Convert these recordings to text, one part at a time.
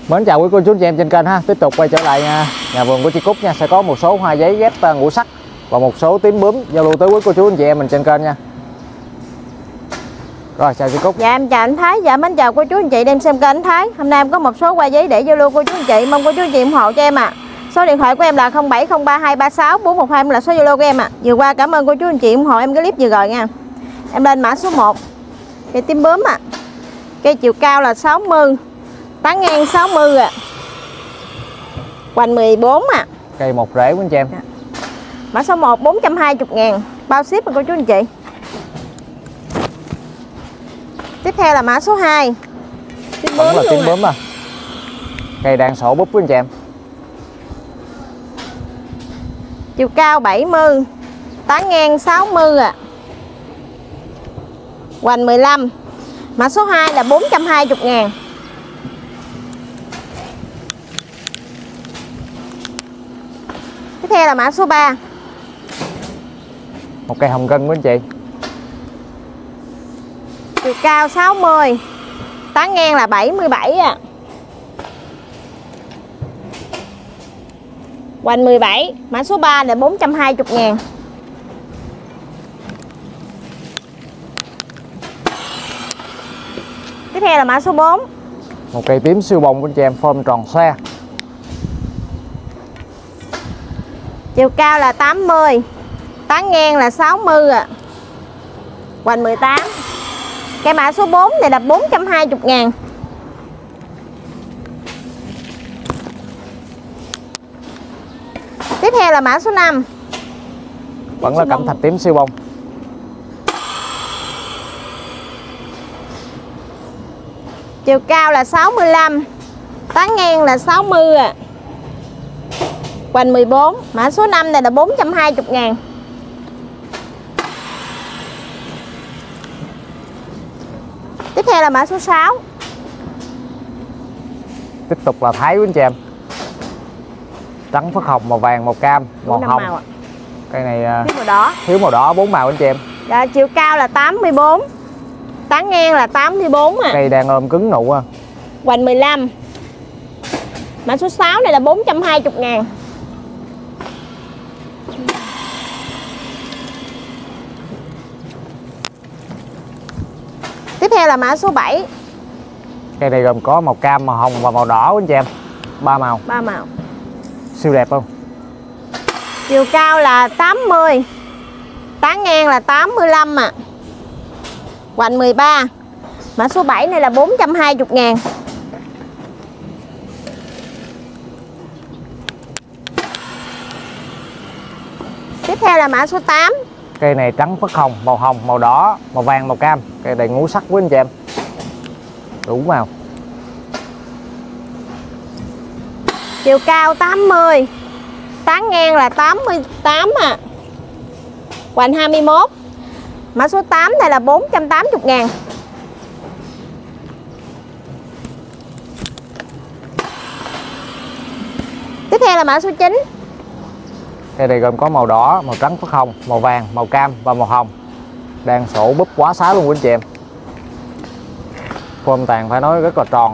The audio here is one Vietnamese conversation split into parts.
Mến chào quý cô chú anh chị em trên kênh ha. Tiếp tục quay trở lại nhà vườn của chị Cúc nha. Sẽ có một số hoa giấy ghép ngũ sắc và một số tím bướm giao lưu tới quý cô chú anh chị em mình trên kênh nha. Rồi chào chị Cúc. Dạ em chào anh Thái. Dạ mến chào cô chú anh chị đang xem kênh anh Thái. Hôm nay em có một số hoa giấy để giao lưu cô chú anh chị, mong cô chú anh chị ủng hộ cho em ạ. Số điện thoại của em là 0703236412 là số Zalo của em ạ. Vừa qua cảm ơn cô chú anh chị ủng hộ em cái clip vừa rồi nha. Em lên mã số 1. Cây tím bướm ạ. Cây chiều cao là 60, tán ngang 60 ạ. Hoành 14 ạ. Cây một rễ của anh chị em. Mã số 1 420.000 bao ship cô chú anh chị. Tiếp theo là mã số 2. Vẫn là tím bướm à. Cây đang sổ búp với anh chị em. Chiều cao 70, tán ngang 60 ạ. Hoành 15. Mã số 2 là 420.000. Tiếp theo là mã số 3. Một cây hồng gân của anh chị. Chiều cao 60, tán ngang là 77 ạ. Hoành 17. Mã số 3 là 420.000. Tiếp theo là mã số 4. Một cây tím siêu bông của anh chị em, form tròn xoe. Chiều cao là 80, tán ngang là 60 ạ. Hoành 18. Cái mã số 4 này là 420.000. Tiếp theo là mã số 5. Vẫn là cẩm thạch tím siêu bông. Chiều cao là 65, tán ngang là 60 ạ. Hoành 14. Mã số 5 này là 420.000. Tiếp theo là mã số 6. Tiếp tục là Thái của anh chị em. Trắng phất hồng, màu vàng, màu cam, màu hồng. Màu. Cây này thiếu màu đỏ. Thiếu màu đỏ, 4 màu anh chị em. Dạ, chiều cao là 84, tán ngang là 84 à. Cây đang ôm cứng nụ à. Hoành 15. Mã số 6 này là 420.000. Tiếp theo là mã số 7. Cây này gồm có màu cam, màu hồng và màu đỏ của anh chị em. 3 màu. 3 màu. Siêu đẹp không? Chiều cao là 80, tán ngang là 85 ạ. Hoành 13. Mã số 7 này là 420.000. Tiếp theo là mã số 8. Cây này trắng phất hồng, màu hồng, màu đỏ, màu vàng, màu cam. Cây đầy ngũ sắc với anh chị em. Đủ màu. Chiều cao 80, tán ngang là 88 ạ. Hoành 21. Mã số 8 này là 480.000. Tiếp theo là mã số 9. Cây này gồm có màu đỏ, màu trắng phất hồng, màu vàng, màu cam và màu hồng. Đang sổ búp quá xá luôn của anh chị em. Form tàn phải nói rất là tròn.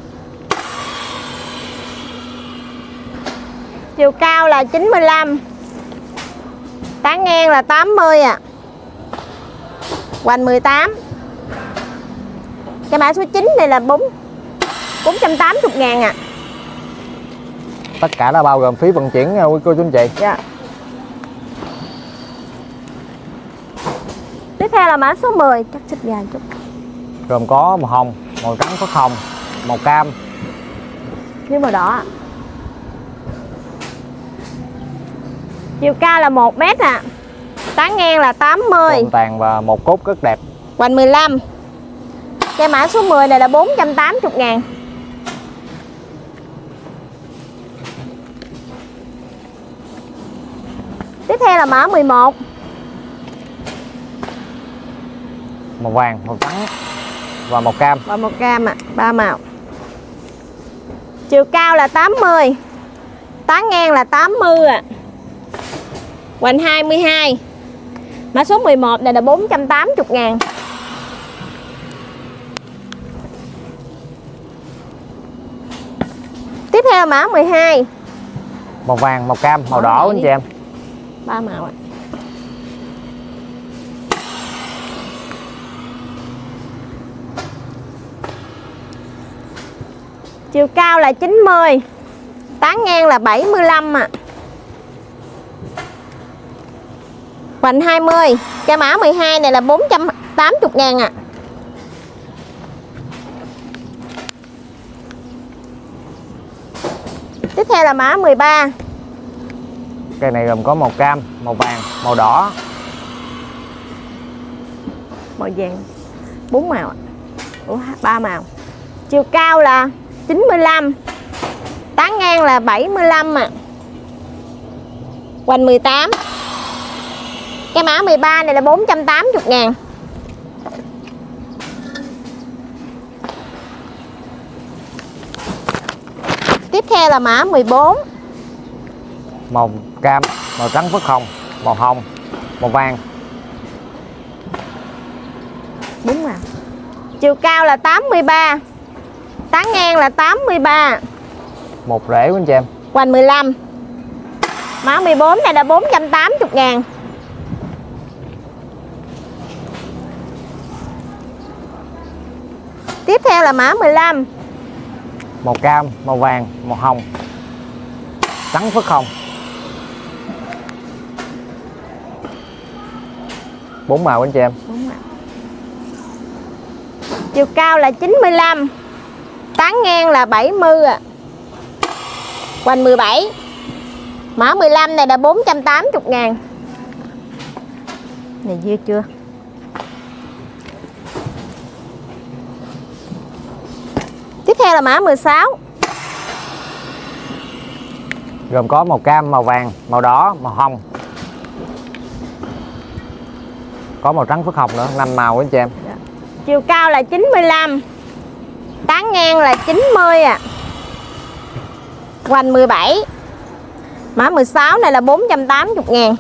Chiều cao là 95, tán ngang là 80 ạ. Hoành 18. Cái mã số 9 này là 480.000 ạ. Tất cả là bao gồm phí vận chuyển nha quý cô chú anh chị. Dạ. Tiếp theo là mã số 10, chắc xích dài chút. Gồm có màu hồng, màu trắng phất hồng, màu cam. Với màu đỏ ạ. Chiều cao là 1 mét ạ. Tán ngang là 80. Form tàn và một cốt rất đẹp. Hoành 15. Cái mã số 10 này là 480.000. Tiếp theo là mã 11. Màu vàng, màu trắng và màu cam. Và màu cam ạ, 3 màu. Chiều cao là 80, tán ngang là 80 ạ. Hoành 22. Mã số 11 này là 480.000. Tiếp theo là mã 12. Màu vàng, màu cam, màu đỏ anh chị em. 3 màu ạ. Chiều cao là 90, tán ngang là 75 ạ. Hoành 20. Cái mã 12 này là 480.000 ạ. Tiếp theo là mã 13. Cây này gồm có màu cam, màu vàng, màu đỏ. Màu vàng 4 màu ạ. Ủa, 3 màu. Chiều cao là 95, tán ngang là 75 ạ. Hoành 18. Cái mã 13 này là 480.000. Tiếp theo là mã 14. Màu cam, màu trắng phất hồng, màu hồng, màu vàng. 4 màu. Chiều cao là 83, tán ngang là 83. Một rễ của anh chị em. Hoành 15. Mã 14 này là 480.000. Tiếp theo là mã 15. Màu cam, màu vàng, màu hồng, trắng phất hồng. 4 màu anh chị em. 4 màu. Chiều cao là 95, tán ngang là 70 ạ. Hoành 17. Mã 15 này là 480.000. Này dưa chưa? Tiếp theo là mã 16. Gồm có màu cam, màu vàng, màu đỏ, màu hồng. Có màu trắng phất hồng nữa, 5 màu anh chị em. Chiều cao là 95, tán ngang là 90 ạ. Hoành 17. Mã 16 này là 480.000.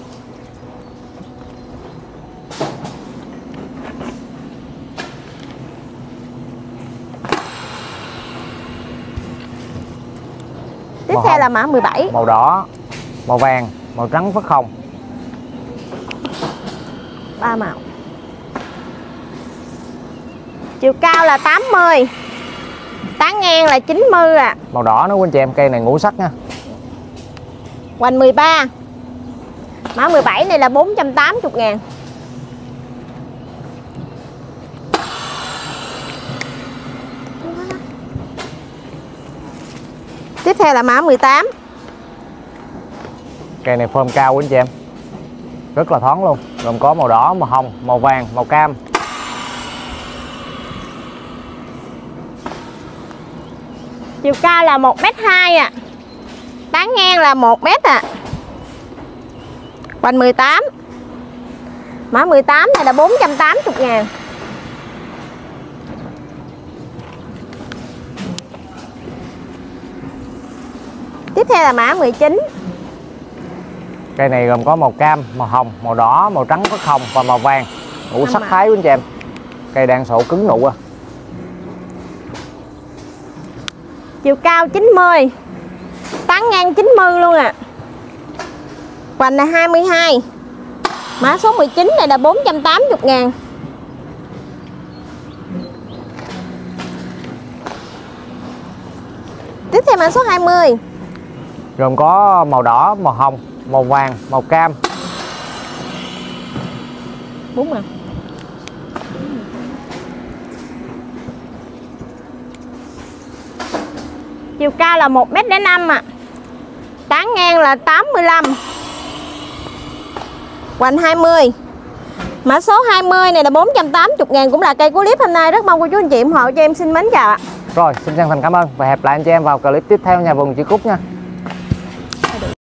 Tiếp Màu theo hồng, là mã 17. màu đỏ, màu vàng, màu trắng phất hồng. 3 màu. Chiều cao là 80, tán ngang là 90 ạ. Màu đỏ nữa của anh chị em, cây này ngũ sắc nha. Hoành 13. Mã 17 này là 480.000. Tiếp theo là mã 18. Cây này form cao của anh chị em, rất là thoáng luôn. Gồm có màu đỏ, màu hồng, màu vàng, màu cam. Chiều cao là 1m2 ạ. Tán ngang là 1m ạ. Hoành 18. Mã 18 này là 480.000. Tiếp theo là mã 19. Cây này gồm có màu cam, màu hồng, màu đỏ, màu trắng phất hồng và màu vàng. Ngũ sắc thái của anh chị em. Cây đang sổ cứng nụ à. Chiều cao 90, tán ngang 90 luôn ạ. Hoành là 22. Mã số 19 này là 480.000. Tiếp theo mã số 20. Gồm có màu đỏ, màu hồng, màu vàng, màu cam. 4 màu. Chiều cao là 1m05 ạ. Tán ngang là 85. Hoành 20. Mã số 20 này là 480.000, cũng là cây của clip hôm nay. Rất mong cô chú anh chị ủng hộ cho em. Xin mến chào ạ. Rồi, xin chân thành cảm ơn và hẹn lại anh chị em vào clip tiếp theo nhà vườn chị Cúc nha.